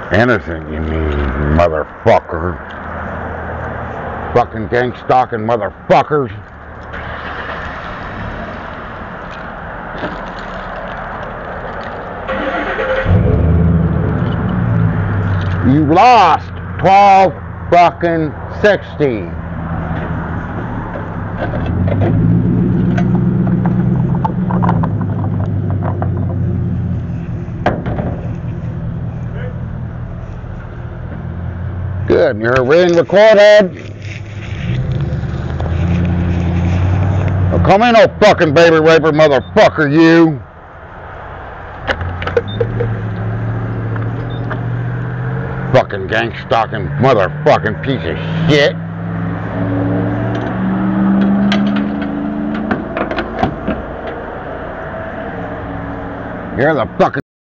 Innocent, you mean, motherfucker. Fucking gang-stalking motherfuckers. You lost 12 fucking 60. Good, you're being recorded. Well, come in, oh fucking baby raper motherfucker, you. Fucking gang-stalking motherfucking piece of shit. You're the fucking